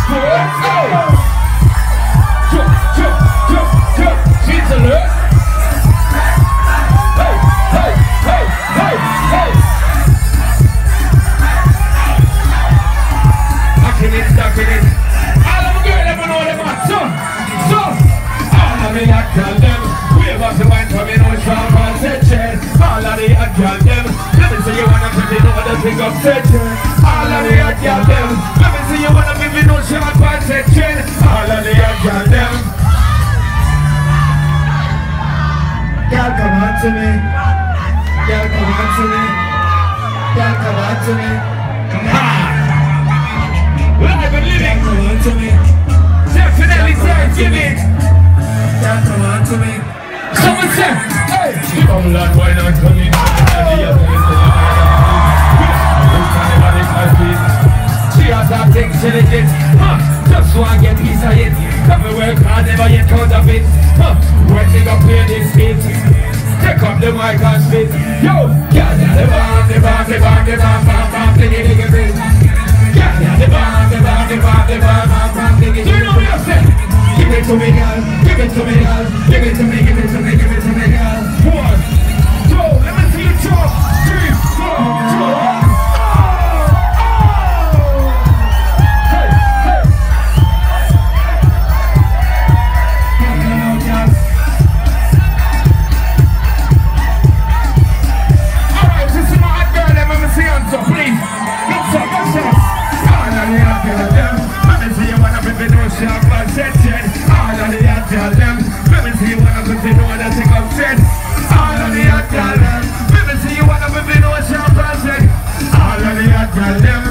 She's alert. Hey, hey, hey, hey, hey. Knocking it, knocking it. All of the girls never know them hot. So, all of the hot girl them. Wave up the wine from me, no sharp on section. All of the hot girl them. Let me see you wanna put it over the thing of section. All of the hot girl them. Let me see you wanna give me no sharp on section. All of the hot girl them. Girl, come on to me. Girl, come on to me. Girl, come on to me. Ha! Live and living. Come on to me. Definitely say, give it. Girl, come on to me. Someone say, hey. Come on, why not come in? She has that thing, she legit. Just so I get piece of it. Come and work hard, never yet counterfeit. Waiting up here this beat. Take up the mic and spit. Yo! Yeah, the bomb, the bomb, the bomb, the bomb, bomb, bomb, diggy, diggy, diggy. Yeah, the bomb, the bomb, the bomb, the bomb, bomb, bomb, diggy. Do you know what I'm saying? Give it to me, girl. Give it to me, girl. Give it to me, give it to me, give it to me, girl. 1, 2, let me see you talk. 3, 4, 2. So please, look up, all of the hot girl them. Let me see you wanna be no sharp and section. All of the hot girl them. Let me see you wanna be no other thing of sense. All of the hot girl them. Let me see you wanna be no sharp and section. All of the hot girl them.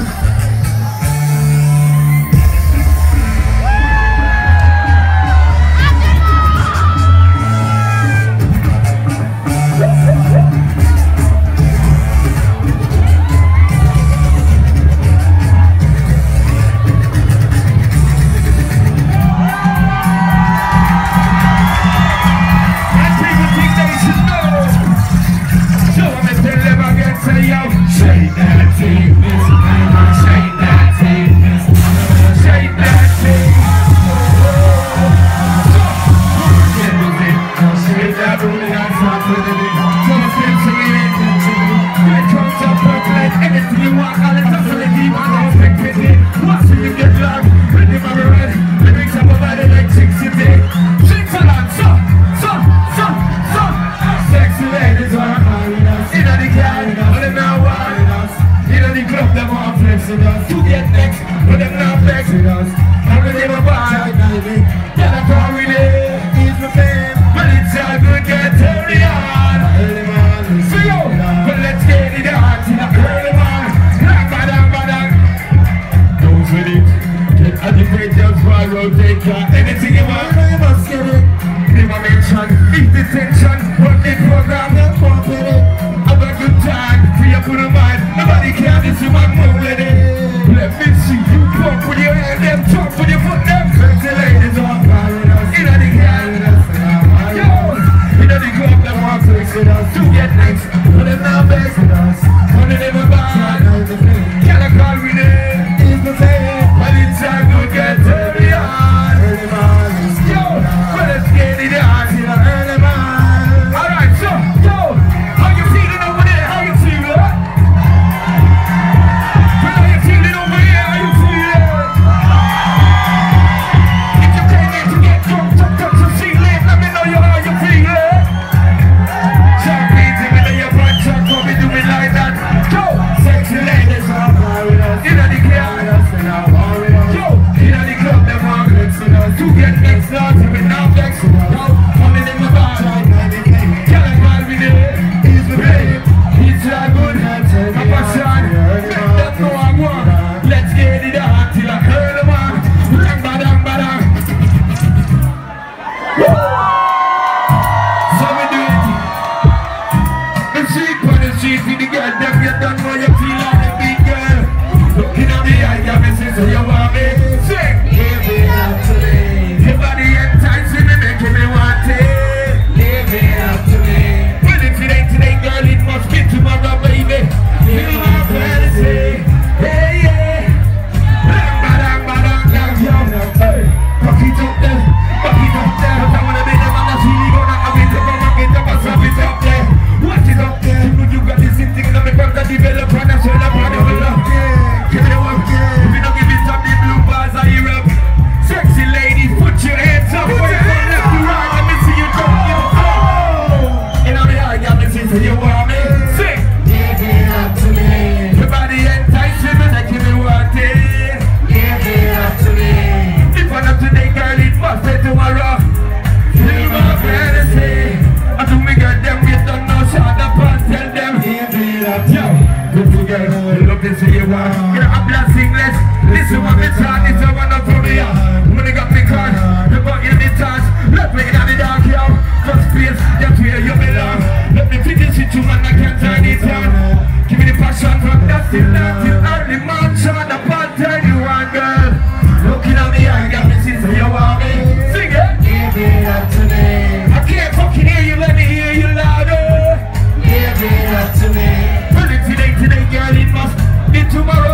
Shake that thing, shake that thing, shake that thing. Shake that booty and start with it. So the things to me, when it comes to percolate, anything you want, all it's up to the deep, I don't pick it. Watch you get loud, when you have a red, lyrics up about it like 60 days. Sing for that, so. Sexy ladies are in the car, but them now want in the club, them want flex with us. To get next, but them now flex with us. And when they were bad, yeah, I can't relate. He's my fame, but it's all good, get early on. So yo, but let's get it on till the early man. Bada. Don't with it, get adequate, just follow, take care. Anything you want, you must get it. Never mention, eat the tension, run the program, then pump it. Have a good time, free up with a mind. Nobody can this you man move with it. Let me see you pump with your hand, them jump with your foot, them sexy ladies on fire with us. In the car with us, yo. In the club, them want flex with us. To get next, but them now vex with us. Money never bad, can I call with it? It's the same, but it's a good get early on. Yo, but let's get it on till the early man. Alright, so, yo, how you feeling over there? How you feeling? where I'm blasting less. Listen what me talk, this is one up from me. When they got me caught, they got you in the touch. Let me in the dark, yo. First place, that's where you belong. Let me finish it, you man, I can't turn it down. Give me the passion from that till early mansion. The part turn you on, girl. Looking at me, I got me since you want me. Sing it. Give it up to me. I can't fucking hear you, let me hear you louder. Give it up to me. Well, today, girl, it must be tomorrow.